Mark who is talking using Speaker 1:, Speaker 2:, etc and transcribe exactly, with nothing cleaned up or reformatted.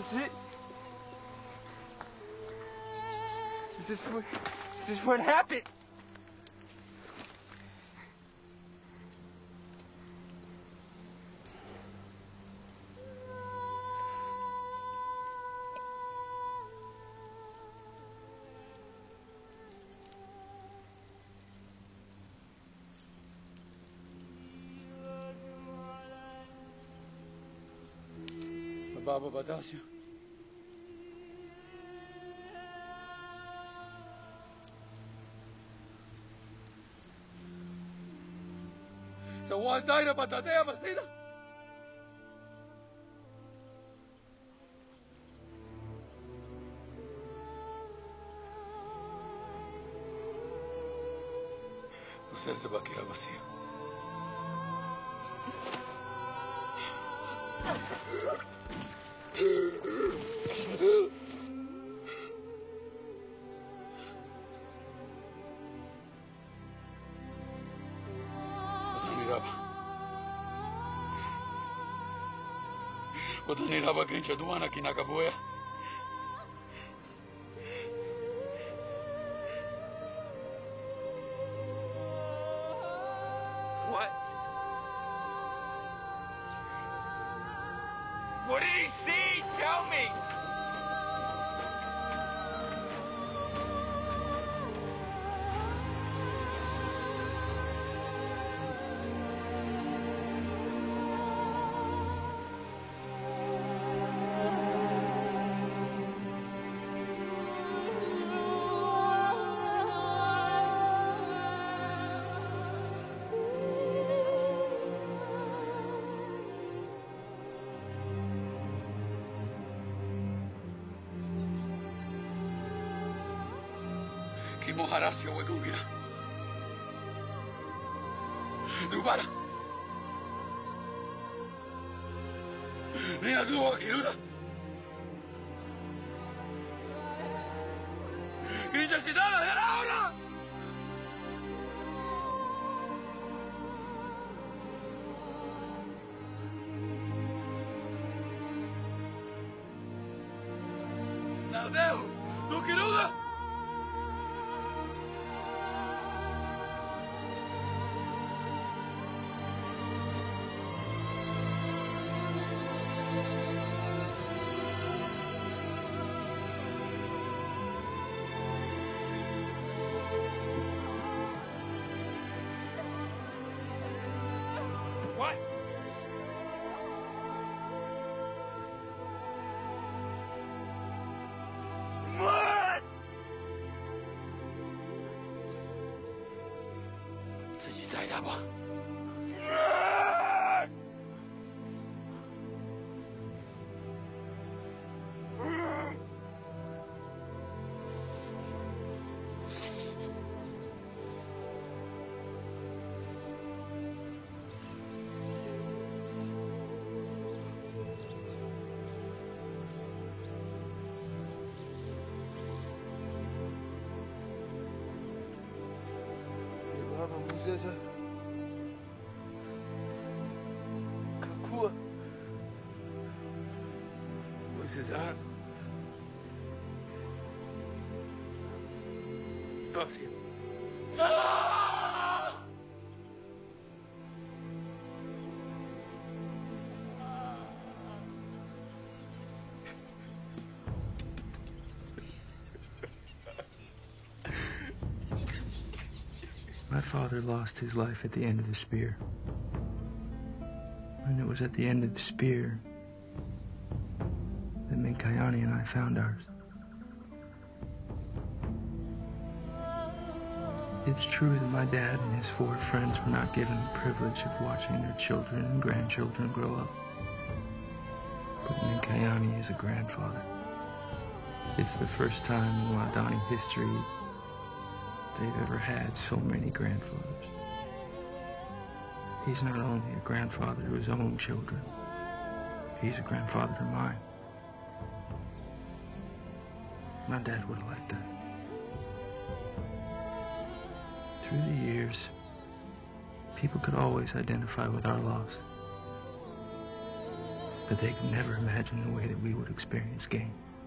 Speaker 1: this it? Is this what, is this what happened? Baba Badasio. So one died about the day of a cena. Usted se va a quedar vacío. Otaniraba kencha duana kinakabuya. What? What did he see? Tell me! Moharasio Wegubira. Dubara. Nea Duo Kiruda. Necesidad de la hora. Nadeu, no Kiruda. What? What? Did you die that one? Muzeza Kakua Muzeza Basia.
Speaker 2: My father lost his life at the end of the spear. And it was at the end of the spear that Minkayani and I found ours. It's true that my dad and his four friends were not given the privilege of watching their children and grandchildren grow up. But Minkayani is a grandfather. It's the first time in Wadani history they've ever had so many grandfathers. He's not only a grandfather to his own children, he's a grandfather to mine. My dad would have liked that. Through the years, people could always identify with our loss. But they could never imagine the way that we would experience gain.